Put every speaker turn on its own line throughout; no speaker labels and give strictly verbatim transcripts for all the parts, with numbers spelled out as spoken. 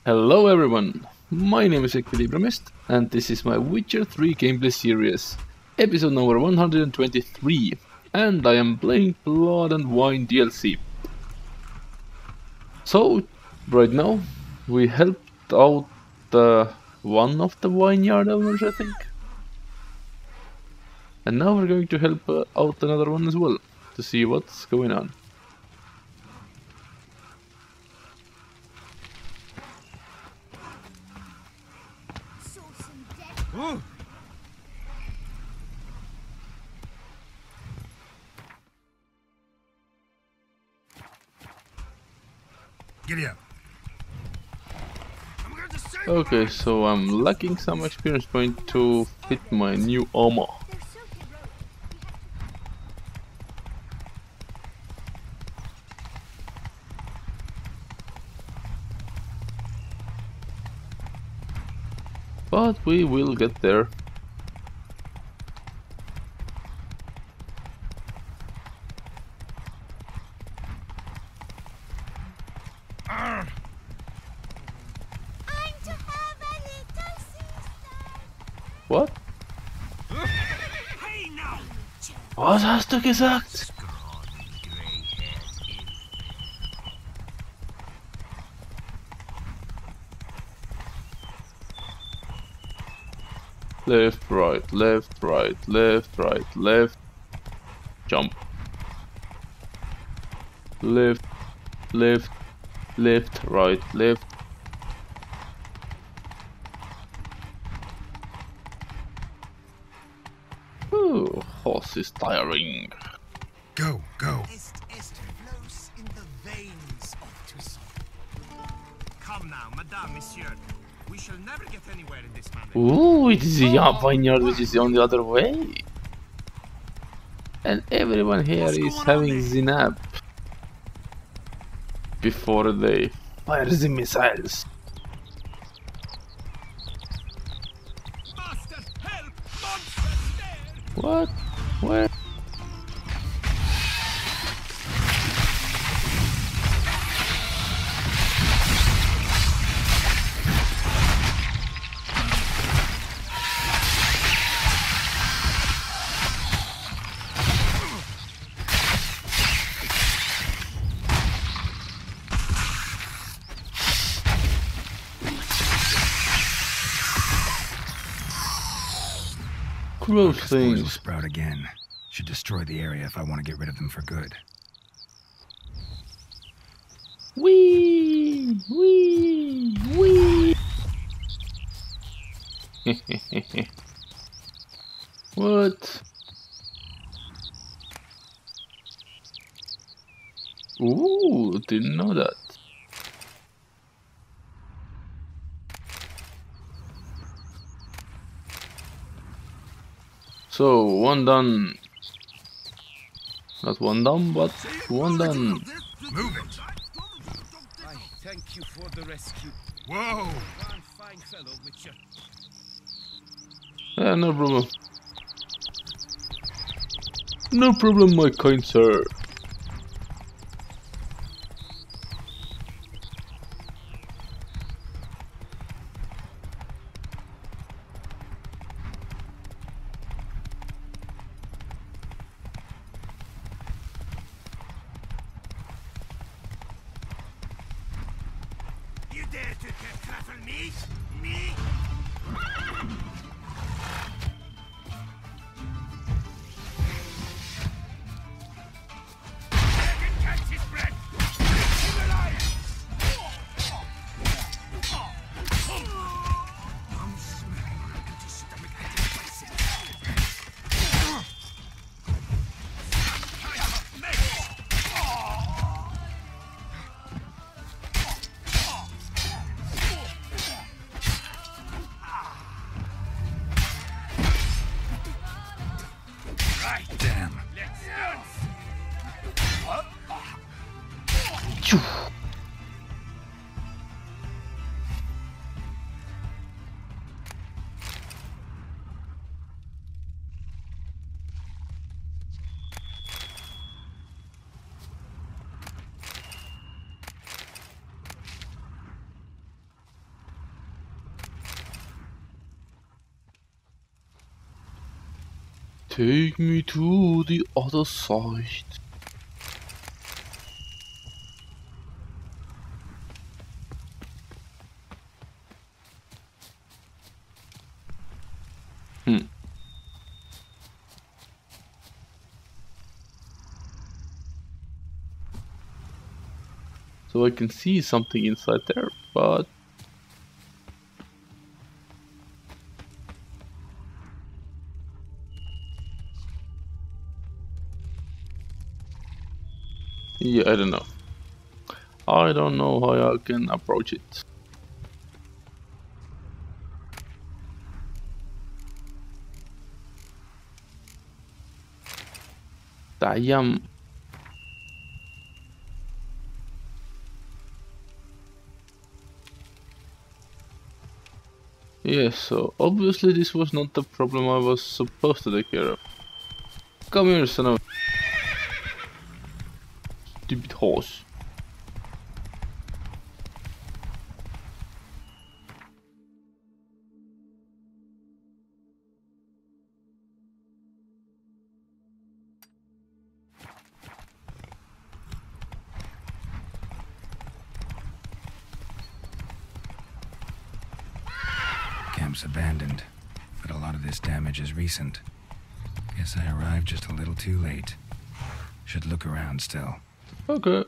Hello everyone, my name is EquilibriumEST and this is my Witcher three gameplay series, episode number one hundred twenty-three, and I am playing Blood and Wine D L C. So, right now, we helped out uh, one of the vineyard owners, I think. And now we're going to help uh, out another one as well, to see what's going on.
Ooh. Giddy up.
Okay, so I'm lacking some experience point to fit my new armor. But we will get there.
Uh.
I'm to have a little sister.
What?
Hey now.
Was hast du gesagt? Left, right, left, right, left, right, left. Jump. Left, left, left, right, left. Ooh, horse is tiring.
Go, go.
Est est flows in the veins of Toussaint. Come now, madame, monsieur. We shall never get anywhere in this manner.
Ooh, it is a vineyard which is on the other way. And everyone here
What's
is
going on
having
there?
the nap before they fire the missiles.
Master, help! Monsters there!
What? Where? Gross
Spores will
things.
sprout again. Should destroy the area if I want to get rid of them for good.
Wee! Wee! Wee! What? Ooh, didn't know that. So, one done. Not one done, but one done.
Move it.
I thank you for the rescue.
Whoa.
One fine fellow, Witcher.
Yeah, no problem. No problem, my kind sir.
You dare to tackle me? Me? Dragon catch his breath! Him alive! I'm smelling my empty stomach at the bicep. I have made. Right,
Damn.
let's dance!
Choo. Take me to the other side. Hmm. So I can see something inside there, but yeah, I don't know. I don't know how I can approach it. Damn. Yeah, so obviously this was not the problem I was supposed to take care of. Come here, son of a stupid horse.
Camp's abandoned, but a lot of this damage is recent. Guess I arrived just a little too late. Should look around still.
Okay.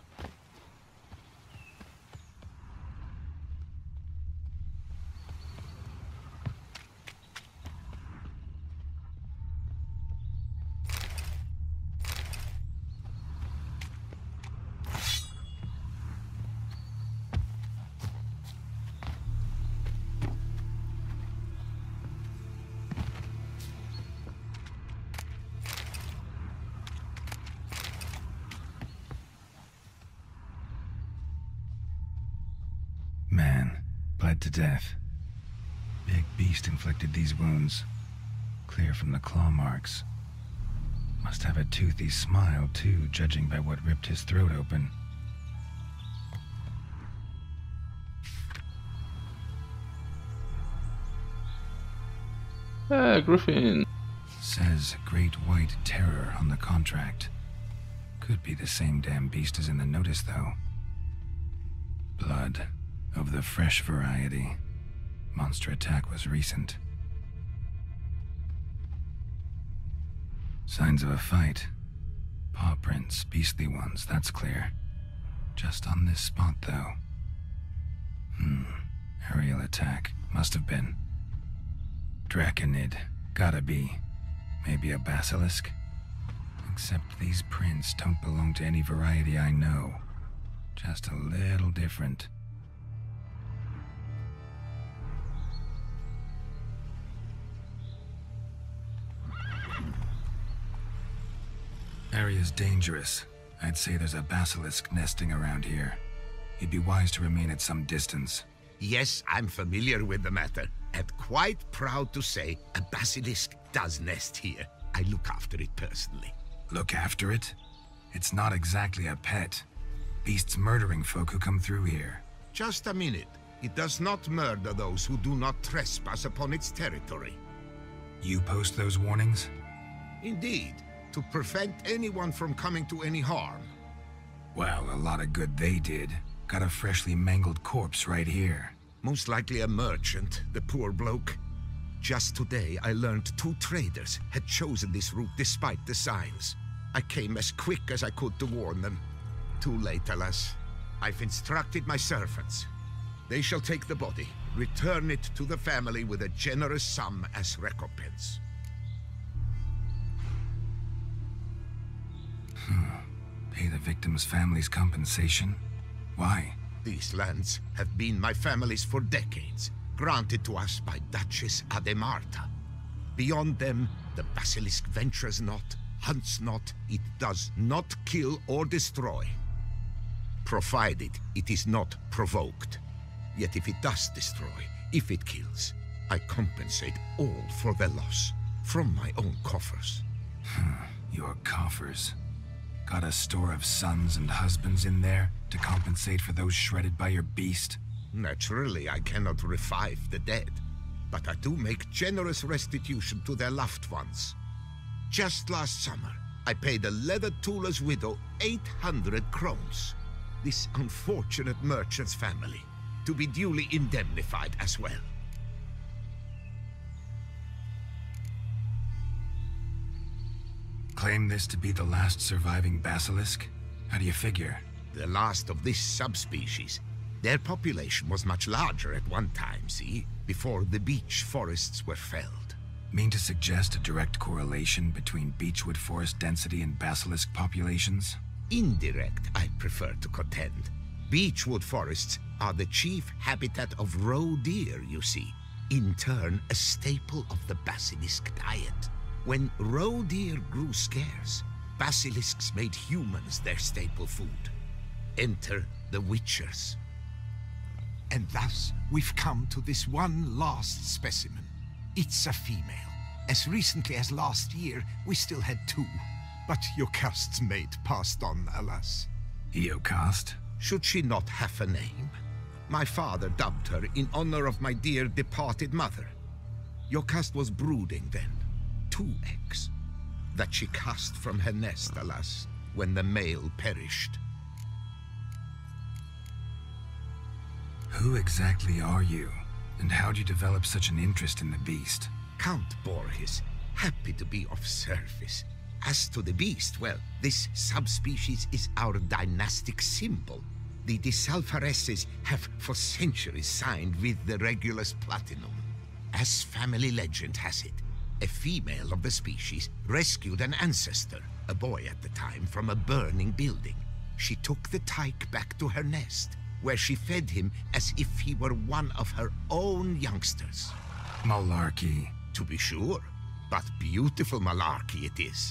Man, bled to death. Big beast inflicted these wounds. Clear from the claw marks. Must have a toothy smile, too, judging by what ripped his throat open.
Ah, Griffin.
Says Great White Terror on the contract. Could be the same damn beast as in the notice, though. Blood. Of the fresh variety. Monster attack was recent. Signs of a fight. Paw prints, beastly ones, that's clear. Just on this spot, though. Hmm. Aerial attack. Must have been. Draconid. Gotta be. Maybe a basilisk? Except these prints don't belong to any variety I know. Just a little different. Area's dangerous. I'd say there's a basilisk nesting around here. You'd be wise to remain at some distance.
Yes, I'm familiar with the matter, and quite proud to say a basilisk does nest here. I look after it personally.
Look after it? It's not exactly a pet. Beasts murdering folk who come through here.
Just a minute. It does not murder those who do not trespass upon its territory.
You post those warnings?
Indeed, to prevent anyone from coming to any harm.
Well, a lot of good they did. Got a freshly mangled corpse right here.
Most likely a merchant, the poor bloke. Just today, I learned two traders had chosen this route despite the signs. I came as quick as I could to warn them. Too late, alas. I've instructed my servants. They shall take the body, return it to the family with a generous sum as recompense.
Pay the victim's family's compensation? Why?
These lands have been my family's for decades, granted to us by Duchess Ademarta. Beyond them, the basilisk ventures not, hunts not, it does not kill or destroy. Provided it is not provoked. Yet if it does destroy, if it kills, I compensate all for the loss, from my own coffers.
Your coffers. Got a store of sons and husbands in there to compensate for those shredded by your beast?
Naturally, I cannot revive the dead, but I do make generous restitution to their loved ones. Just last summer, I paid a leather tooler's widow eight hundred crowns, this unfortunate merchant's family, to be duly indemnified as well.
Claim this to be the last surviving basilisk? How do you figure?
The last of this subspecies. Their population was much larger at one time, see? Before the beech forests were felled.
Mean to suggest a direct correlation between beechwood forest density and basilisk populations?
Indirect, I prefer to contend. Beechwood forests are the chief habitat of roe deer, you see. In turn, a staple of the basilisk diet. When roe deer grew scarce, basilisks made humans their staple food. Enter the Witchers. And thus, we've come to this one last specimen. It's a female. As recently as last year, we still had two. But Jocast's mate passed on, alas.
Jocast?
Should she not have a name? My father dubbed her in honor of my dear departed mother. Jocast was brooding then. Two eggs. That she cast from her nest, alas, when the male perished.
Who exactly are you? And how'd you develop such an interest in the beast?
Count Borges, happy to be of service. As to the beast, well, this subspecies is our dynastic symbol. The De Salfareses have for centuries signed with the Regulus Platinum. As family legend has it, a female of the species rescued an ancestor, a boy at the time, from a burning building. She took the tyke back to her nest, where she fed him as if he were one of her own youngsters.
Malarkey.
To be sure, but beautiful malarkey it is.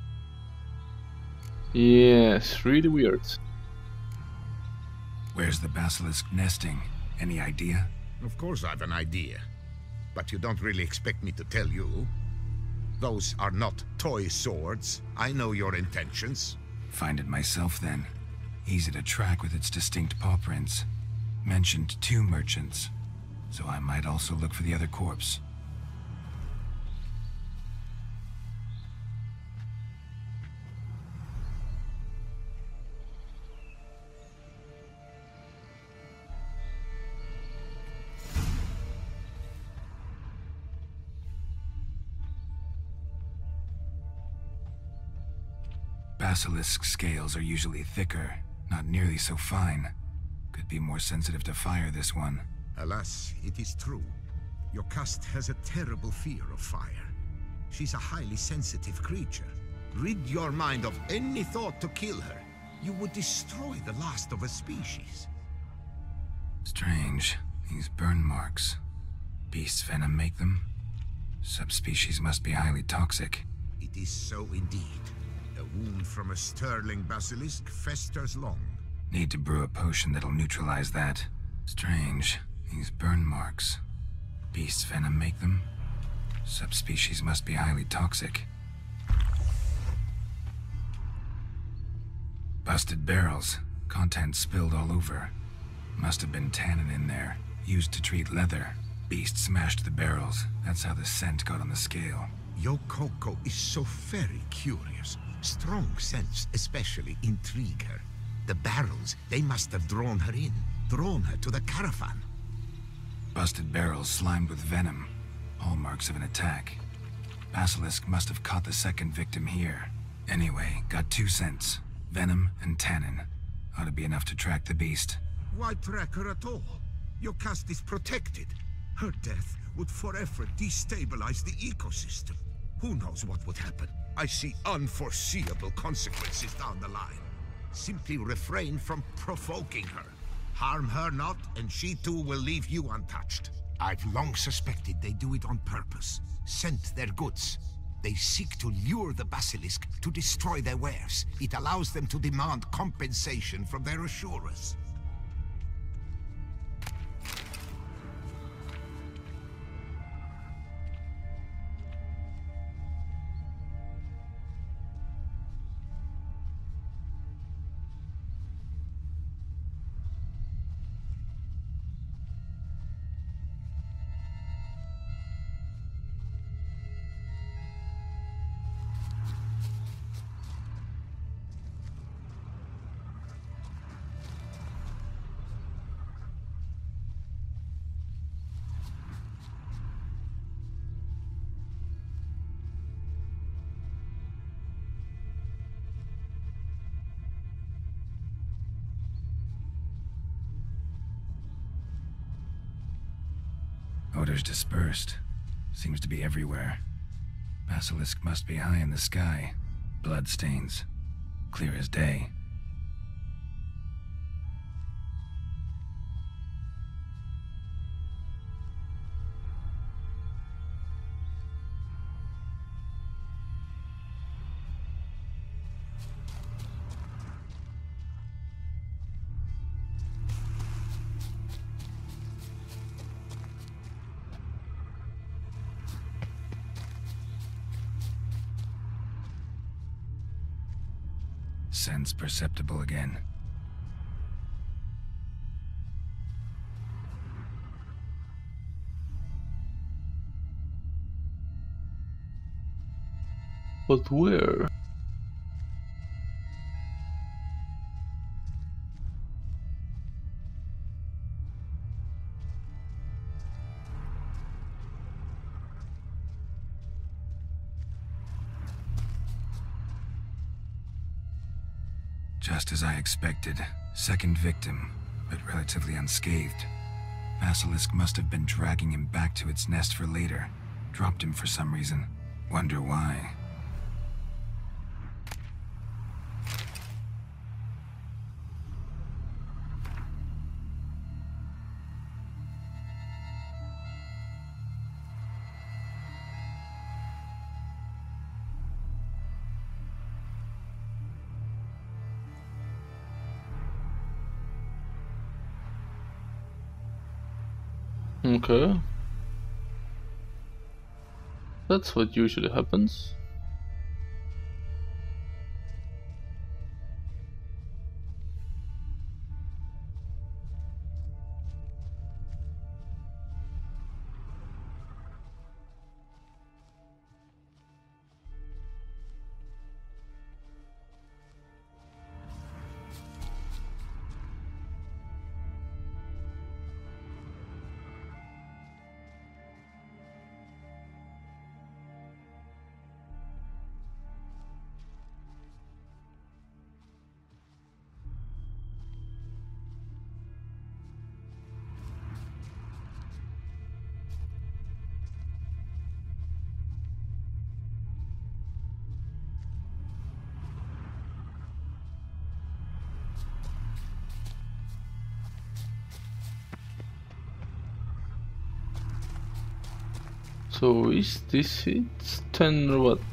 Yes, really weird.
Where's the basilisk nesting? Any idea?
Of course I've an idea, but you don't really expect me to tell you. Those are not toy swords. I know your intentions.
Find it myself then. Easy to track with its distinct paw prints. Mentioned two merchants, so I might also look for the other corpse. Basilisk scales are usually thicker, not nearly so fine. Could be more sensitive to fire, this one.
Alas, it is true. Jocast has a terrible fear of fire. She's a highly sensitive creature. Rid your mind of any thought to kill her. You would destroy the last of a species.
Strange. These burn marks. Beast's venom make them? Subspecies must be highly toxic.
It is so indeed. A wound from a sterling basilisk festers long.
Need to brew a potion that'll neutralize that. Strange. These burn marks. Beast's venom make them? Subspecies must be highly toxic. Busted barrels. Contents spilled all over. Must have been tannin in there. Used to treat leather. Beast smashed the barrels. That's how the scent got on the scale.
Yokoko is so very curious. Strong scents especially intrigue her. The barrels, they must have drawn her in. Drawn her to the caravan.
Busted barrels slimed with venom. Hallmarks of an attack. Basilisk must have caught the second victim here. Anyway, got two scents. Venom and tannin. Ought to be enough to track the beast.
Why track her at all? Jocast is protected. Her death would forever destabilize the ecosystem. Who knows what would happen? I see unforeseeable consequences down the line. Simply refrain from provoking her. Harm her not, and she too will leave you untouched. I've long suspected they do it on purpose. Scent their goods. They seek to lure the basilisk to destroy their wares. It allows them to demand compensation from their assurers.
Odors dispersed. Seems to be everywhere. Basilisk must be high in the sky. Blood stains. Clear as day. Sense perceptible again.
But where?
Just as I expected. Second victim, but relatively unscathed. Basilisk must have been dragging him back to its nest for later. Dropped him for some reason. Wonder why.
Okay. That's what usually happens. So is this it? ten or what?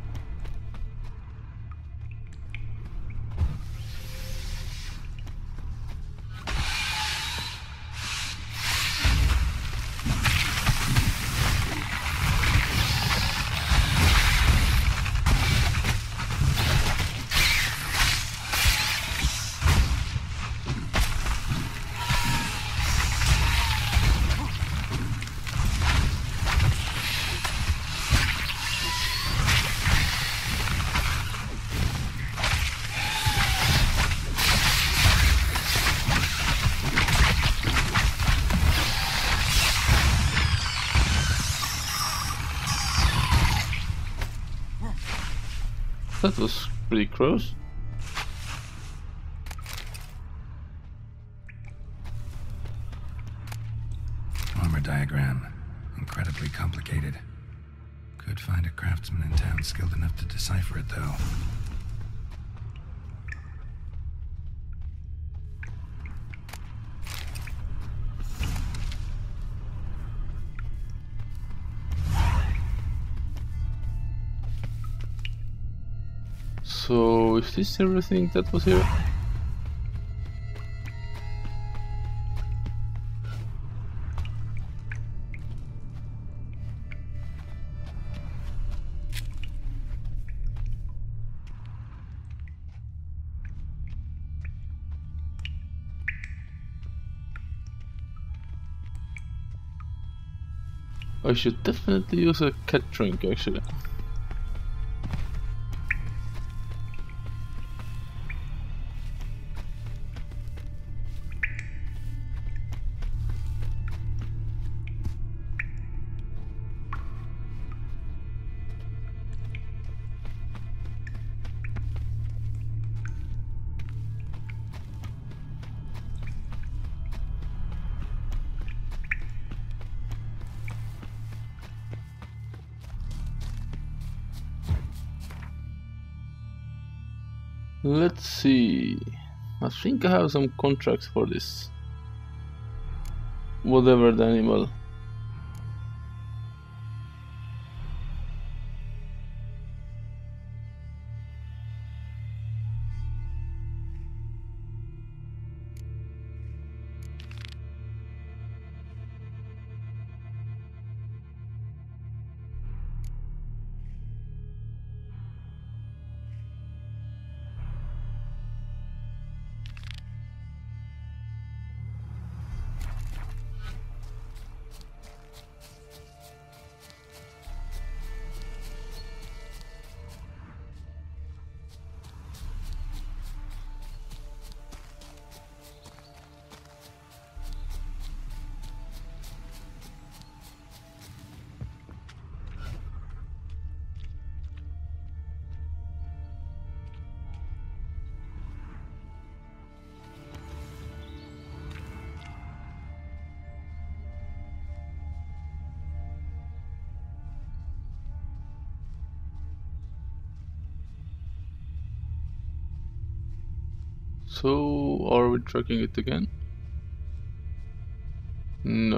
That was pretty close.
Armor diagram. Incredibly complicated. Could find a craftsman in town skilled enough to decipher it, though.
So, is this everything that was here? I should definitely use a cat drink, actually. Let's see. I think I have some contracts for this. Whatever the animal. So, are we tracking it again? No.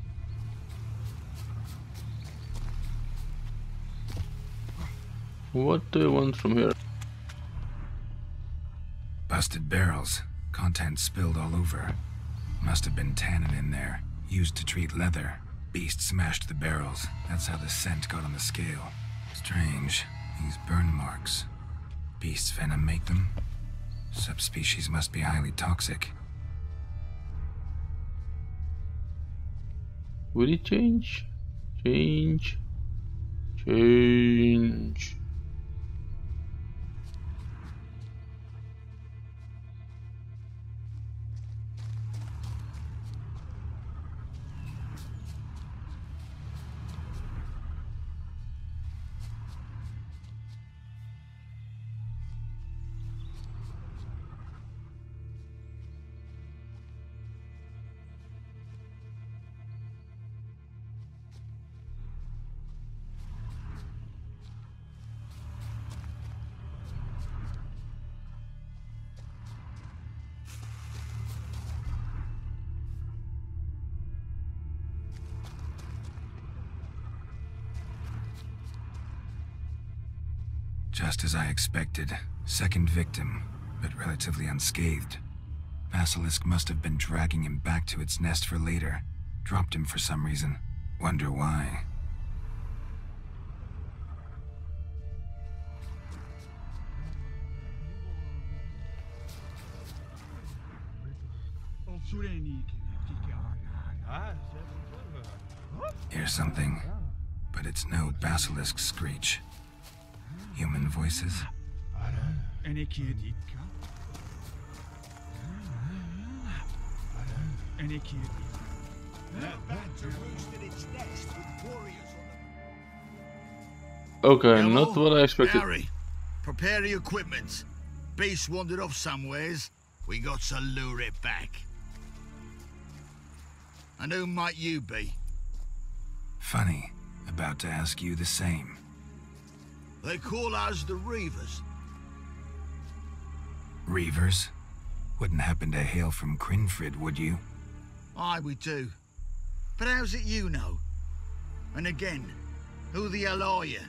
What do you want from here?
Busted barrels. Contents spilled all over. Must have been tannin in there. Used to treat leather. Beast smashed the barrels. That's how the scent got on the scale. Strange. These burn marks. Beast's venom make them? Subspecies must be highly toxic.
Will it change? Change. Change.
Just as I expected. Second victim, but relatively unscathed. Basilisk must have been dragging him back to its nest for later. Dropped him for some reason. Wonder why. Hear something, but it's no basilisk screech. Human voices?
Okay,
Hello?
not what I expected.
Harry, prepare the equipment. Beast wandered off somewheres. We got to lure it back. And who might you be?
Funny. About to ask you the same.
They call us the Reavers.
Reavers? Wouldn't happen to hail from Crinfrid, would you?
Aye, we do. But how's it you know? And again, who the hell are you?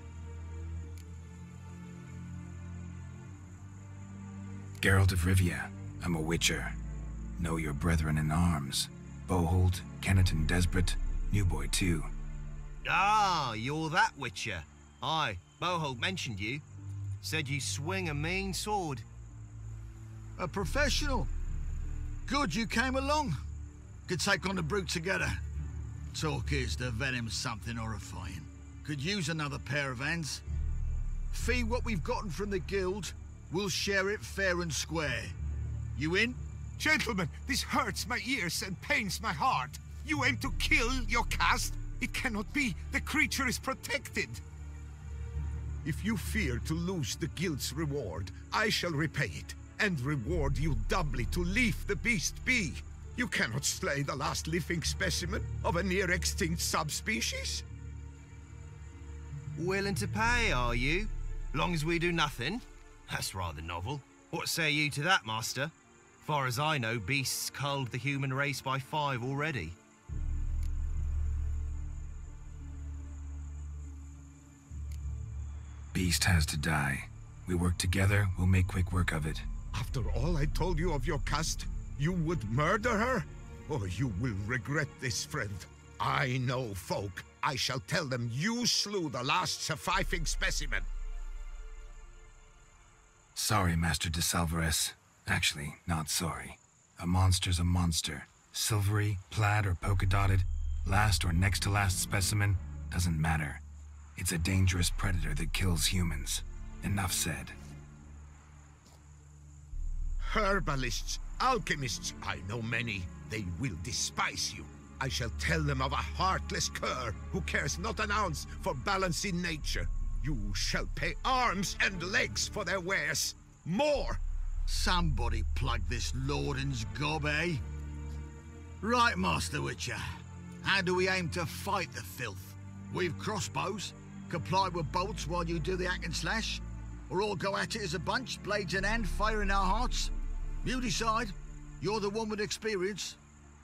Geralt of Rivia. I'm a Witcher. Know your brethren in arms. Bohold, Kennet and Desbret, New Boy too.
Ah, you're that Witcher. Aye, Bohold mentioned you. Said you swing a mean sword.
A professional. Good you came along. Could take on the brute together. Talk is the venom's something horrifying. Could use another pair of hands. Fee what we've gotten from the guild. We'll share it fair and square. You in?
Gentlemen, this hurts my ears and pains my heart. You aim to kill your caste? It cannot be. The creature is protected.
If you fear to lose the guild's reward, I shall repay it, and reward you doubly to leave the beast be. You cannot slay the last living specimen of a near-extinct subspecies.
Willing to pay, are you? Long as we do nothing? That's rather novel. What say you to that, Master? Far as I know, beasts culled the human race by five already.
Beast has to die. We work together, we'll make quick work of it.
After all I told you of your caste, you would murder her? Oh, you will regret this, friend. I know folk. I shall tell them you slew the last surviving specimen.
Sorry, Master de Salvarez. Actually, not sorry. A monster's a monster. Silvery, plaid, or polka-dotted, last or next to last specimen, doesn't matter. It's a dangerous predator that kills humans. Enough said.
Herbalists, alchemists, I know many. They will despise you. I shall tell them of a heartless cur who cares not an ounce for balance in nature. You shall pay arms and legs for their wares. More!
Somebody plug this Lorden's gob, eh? Right, Master Witcher. How do we aim to fight the filth? We've crossbows. Comply with bolts while you do the hack and slash? Or all go at it as a bunch, blades in hand, fire in our hearts? You decide. You're the one with experience.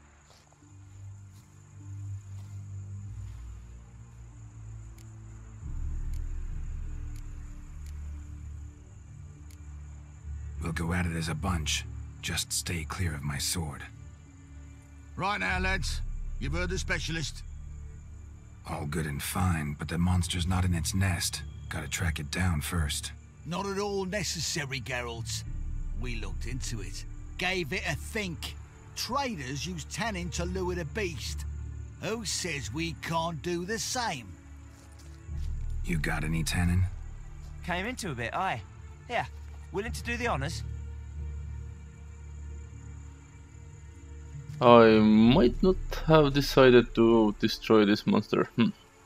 We'll go at it as a bunch. Just stay clear of my sword.
Right now, lads. You've heard the specialist.
All good and fine, but the monster's not in its nest. Gotta track it down first.
Not at all necessary, Geralt. We looked into it. Gave it a think. Traders use tannin to lure the beast. Who says we can't do the same?
You got any tannin?
Came into a bit, aye. Here, willing to do the honours?
I might not have decided to destroy this monster. Hmm.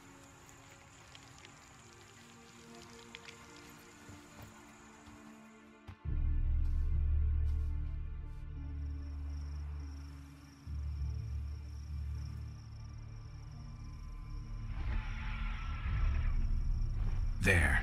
There.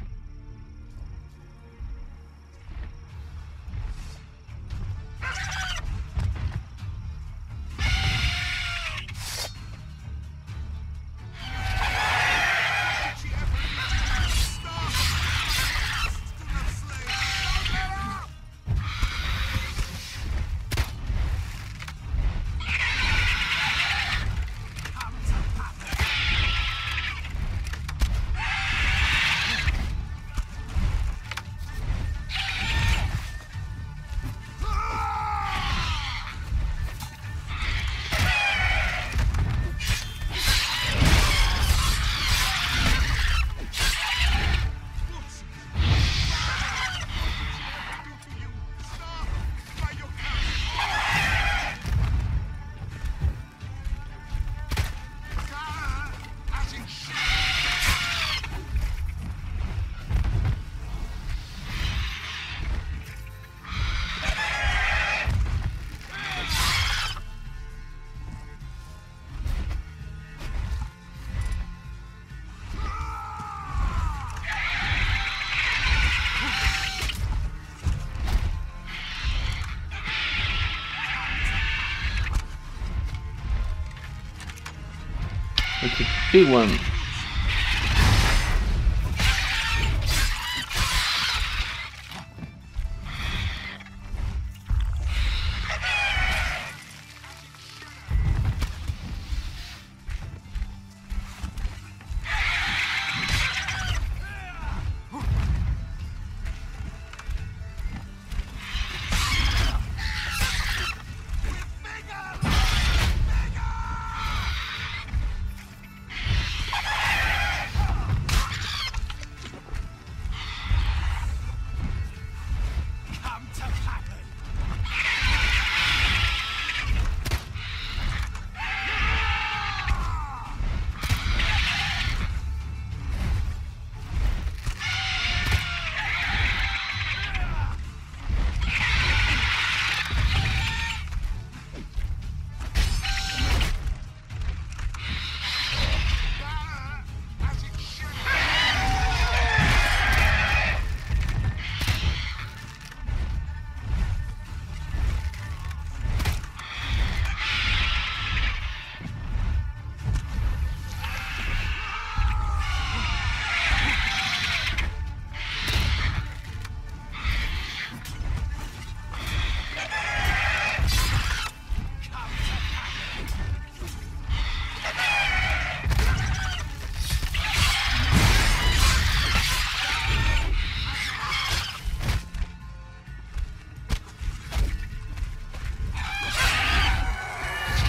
It's a big one.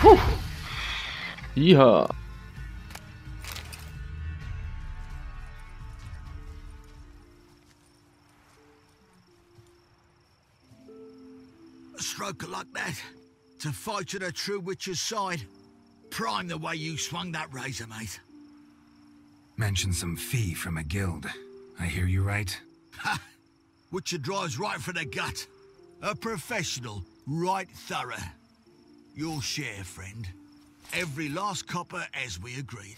Whew. Yeehaw.
A stroke of luck, that. To fight at a true Witcher's side. Prime the way you swung that razor, mate.
Mentioned some fee from a guild. I hear you right?
Ha! Witcher drives right for the gut. A professional, right thorough. Your share, friend. Every last copper as we agreed.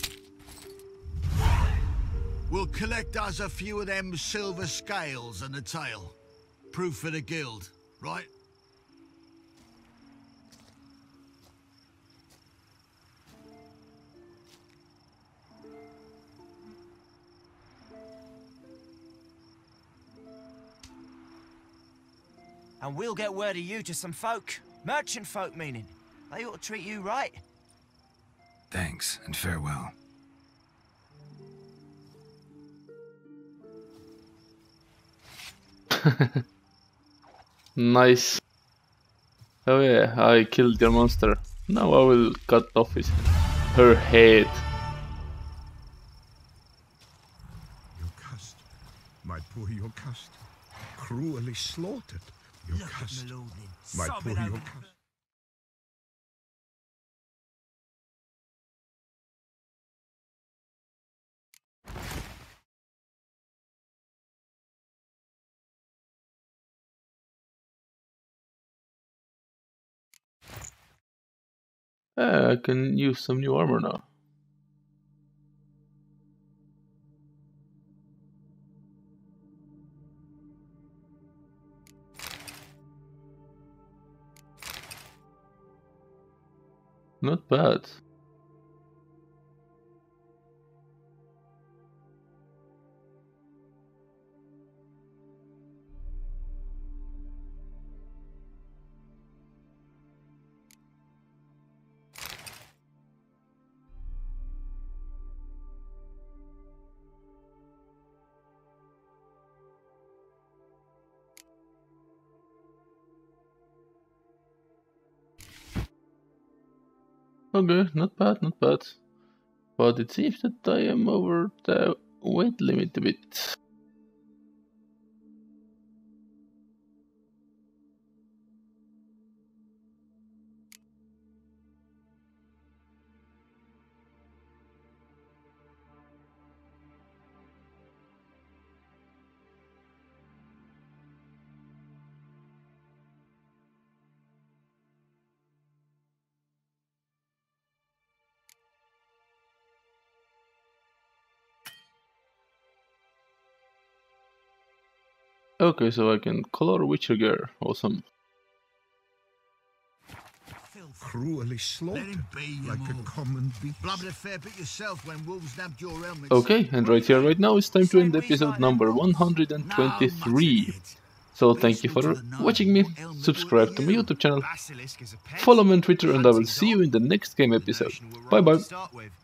We'll collect us a few of them silver scales and a tail. Proof for the guild, right?
And we'll get word of you to some folk. Merchant folk, meaning. They ought to treat you right.
Thanks, and farewell.
Nice. Oh yeah, I killed your monster. Now I will cut off his, her head.
Yocast, my poor Yocast, cruelly slaughtered. Yocast, my poor Yocast.
Yeah, I can use some new armor now. Not bad. Okay, not bad, not bad. But it seems that I am over the weight limit a bit. Okay, so I can color Witcher gear. Awesome.
Cruelly slaughtered, like a common beast.
Blubbered a fair bit yourself when wolves nabbed your helmets.
Okay, and right here, right now, it's time to end episode number one hundred twenty-three. So thank you for watching me, subscribe to my YouTube channel, follow me on Twitter, and I will see you in the next game episode. Bye bye.